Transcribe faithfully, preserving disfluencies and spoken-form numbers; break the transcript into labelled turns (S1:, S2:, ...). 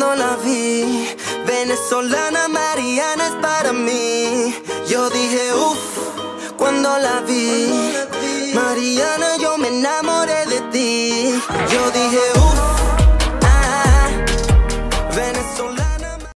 S1: cuando la vi. Venezolana, Mariana es para mí. Yo dije uff, cuando la vi. Mariana, yo me enamoré de ti. Yo